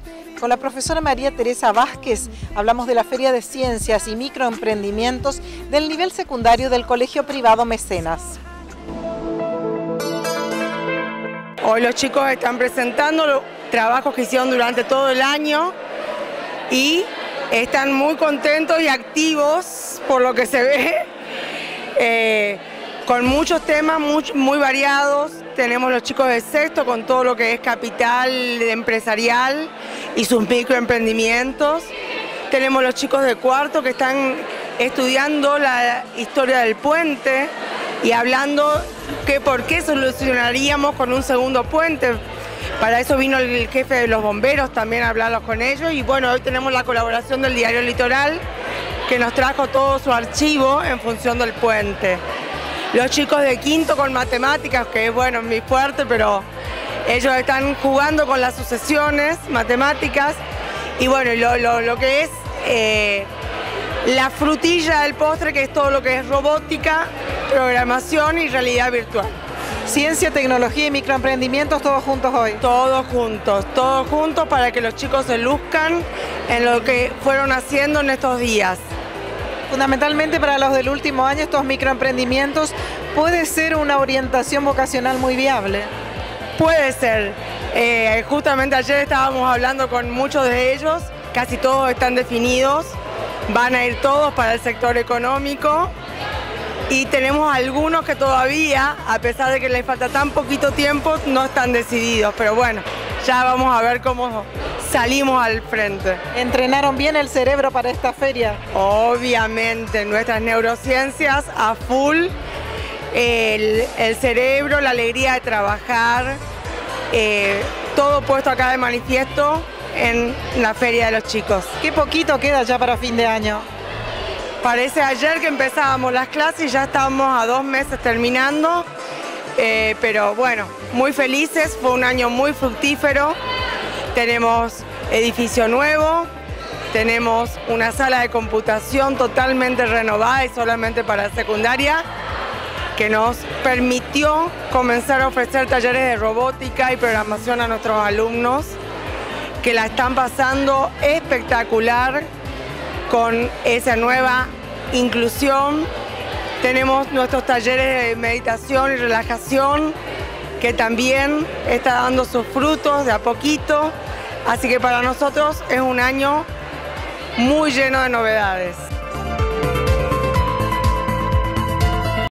Con la profesora María Teresa Vázquez hablamos de la Feria de Ciencias y Microemprendimientos del nivel secundario del Colegio Privado Mecenas. Hoy los chicos están presentando los trabajos que hicieron durante todo el año y están muy contentos y activos por lo que se ve, con muchos temas muy variados. Tenemos los chicos de sexto con todo lo que es capital empresarial y sus microemprendimientos. Tenemos los chicos de cuarto que están estudiando la historia del puente y hablando que por qué solucionaríamos con un segundo puente. Para eso vino el jefe de los bomberos también a hablarlos con ellos. Y bueno, hoy tenemos la colaboración del Diario Litoral que nos trajo todo su archivo en función del puente. Los chicos de quinto con matemáticas, que bueno, es mi fuerte, pero ellos están jugando con las sucesiones, matemáticas, y bueno, lo que es la frutilla del postre, que es todo lo que es robótica, programación y realidad virtual. Ciencia, tecnología y microemprendimientos, todos juntos hoy. Todos juntos para que los chicos se luzcan en lo que fueron haciendo en estos días. Fundamentalmente para los del último año, estos microemprendimientos puede ser una orientación vocacional muy viable. Puede ser. Justamente ayer estábamos hablando con muchos de ellos, casi todos están definidos, van a ir todos para el sector económico y tenemos algunos que todavía, a pesar de que les falta tan poquito tiempo, no están decididos, pero bueno, ya vamos a ver cómo salimos al frente. ¿Entrenaron bien el cerebro para esta feria? Obviamente, nuestras neurociencias a full, el cerebro, la alegría de trabajar, todo puesto acá de manifiesto en la feria de los chicos. ¿Qué poquito queda ya para fin de año? Parece ayer que empezábamos las clases y ya estamos a 2 meses terminando, pero bueno, muy felices, fue un año muy fructífero. Tenemos edificio nuevo, tenemos una sala de computación totalmente renovada y solamente para secundaria, que nos permitió comenzar a ofrecer talleres de robótica y programación a nuestros alumnos, que la están pasando espectacular con esa nueva inclusión. Tenemos nuestros talleres de meditación y relajación, que también está dando sus frutos de a poquito. Así que para nosotros es un año muy lleno de novedades.